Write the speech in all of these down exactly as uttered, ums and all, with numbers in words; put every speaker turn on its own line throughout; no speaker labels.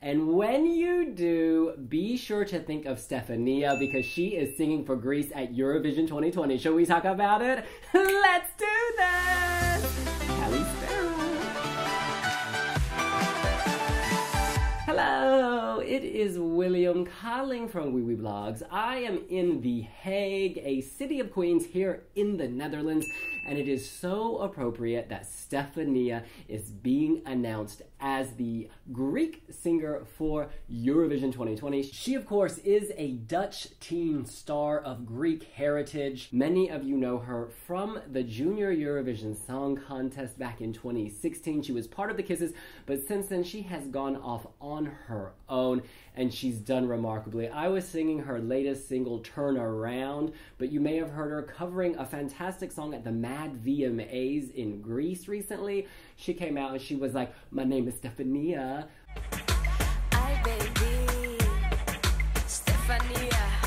And when you do, be sure to think of Stefania because she is singing for Greece at Eurovision twenty twenty. Shall we talk about it? Let's do this! Hello, it is William calling from wiwibloggs. I am in The Hague, a city of queens here in the Netherlands, and it is so appropriate that Stefania is being announced as the Greek singer for Eurovision twenty twenty. She, of course, is a Dutch teen star of Greek heritage. Many of you know her from the Junior Eurovision Song Contest back in twenty sixteen. She was part of the Kisses, but since then she has gone off on her own, and she's done remarkably. I was singing her latest single, Turn Around, but you may have heard her covering a fantastic song at the Mad V M As in Greece recently. She came out and she was like, my name is Stefania. Hi, baby. Stefania.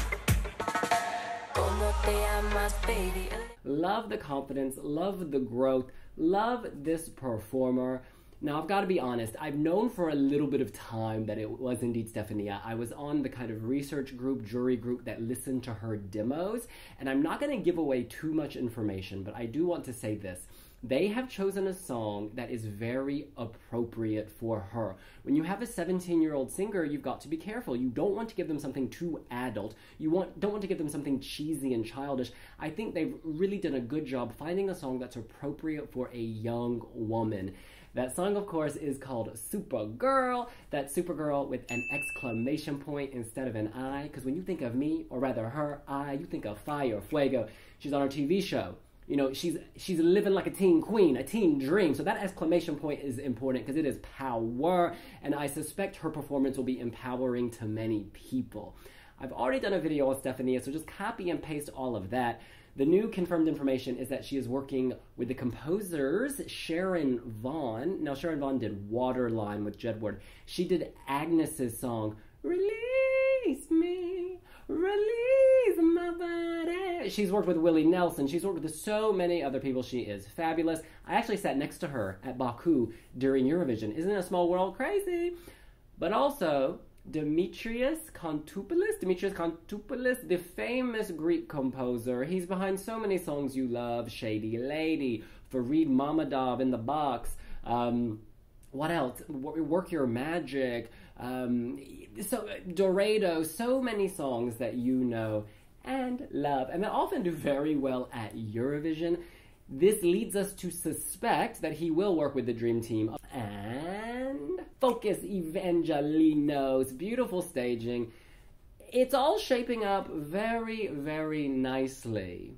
Como te amas, baby. Love the confidence, love the growth, love this performer. Now, I've got to be honest, I've known for a little bit of time that it was indeed Stefania. I was on the kind of research group, jury group that listened to her demos, and I'm not going to give away too much information, but I do want to say this. They have chosen a song that is very appropriate for her. When you have a seventeen-year-old singer, you've got to be careful. You don't want to give them something too adult. You want, don't want to give them something cheesy and childish. I think they've really done a good job finding a song that's appropriate for a young woman. That song, of course, is called Supergirl. That's Supergirl with an exclamation point instead of an I, because when you think of me, or rather her, I, you think of fire, fuego. She's on her T V show. You know, she's she's living like a teen queen, a teen dream. So that exclamation point is important because it is power, and I suspect her performance will be empowering to many people. I've already done a video on Stefania, so just copy and paste all of that. The new confirmed information is that she is working with the composers Sharon Vaughn. Now, Sharon Vaughn did Waterline with Jedward. She did Agnes's song, Release Me, Release My Body. She's worked with Willie Nelson. She's worked with so many other people. She is fabulous. I actually sat next to her at Baku during Eurovision. Isn't it a small world? Crazy. But also, Demetrius Kontopoulos, Demetrius Kontopoulos, the famous Greek composer. He's behind so many songs you love. Shady Lady, Farid Mamadov, In the Box. Um, what else? Work Your Magic. Um, so Dorado. So many songs that you know and love, and they often do very well at Eurovision. This leads us to suspect that he will work with the Dream Team. And Focus Evangelinos, beautiful staging. It's all shaping up very, very nicely.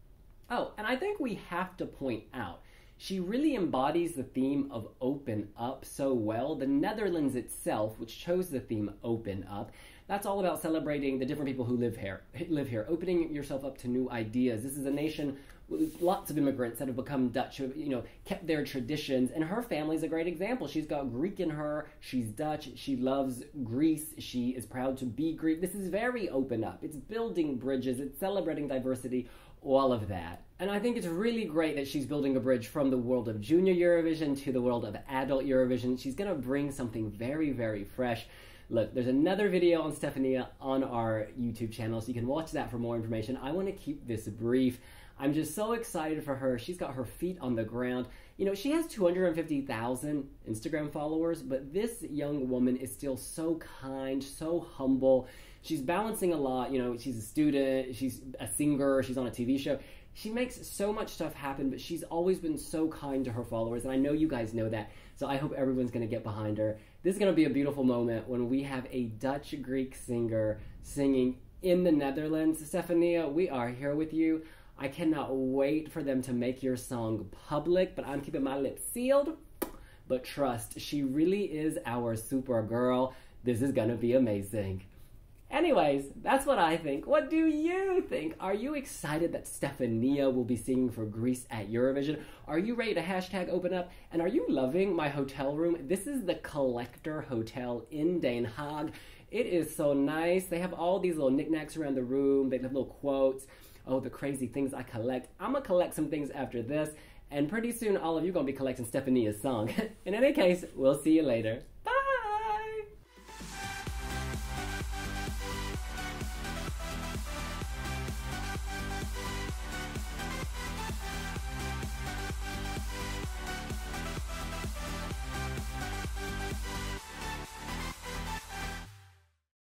Oh, and I think we have to point out, she really embodies the theme of Open Up so well. The Netherlands itself, which chose the theme Open Up, that's all about celebrating the different people who live here, live here, opening yourself up to new ideas. This is a nation with lots of immigrants that have become Dutch, who have, you know, kept their traditions, and her family's a great example. She's got Greek in her, she's Dutch, she loves Greece, she is proud to be Greek. This is very open up. It's building bridges, it's celebrating diversity, all of that. And I think it's really great that she's building a bridge from the world of Junior Eurovision to the world of adult Eurovision. She's gonna bring something very, very fresh. Look, there's another video on Stefania on our YouTube channel, so you can watch that for more information. I want to keep this brief. I'm just so excited for her. She's got her feet on the ground. You know, she has two hundred fifty thousand Instagram followers, but this young woman is still so kind, so humble. She's balancing a lot. You know, she's a student, she's a singer, she's on a T V show. She makes so much stuff happen, but she's always been so kind to her followers, and I know you guys know that, so I hope everyone's going to get behind her. This is going to be a beautiful moment when we have a Dutch Greek singer singing in the Netherlands. Stefania, we are here with you. I cannot wait for them to make your song public, but I'm keeping my lips sealed. But trust, she really is our Supergirl. This is going to be amazing. Anyways, that's what I think. What do you think? Are you excited that Stefania will be singing for Greece at Eurovision? Are you ready to hashtag open up? And are you loving my hotel room? This is the Collector Hotel in Den Haag. It is so nice. They have all these little knickknacks around the room. They have little quotes. Oh, the crazy things I collect. I'm going to collect some things after this. And pretty soon, all of you are going to be collecting Stefania's song. In any case, we'll see you later.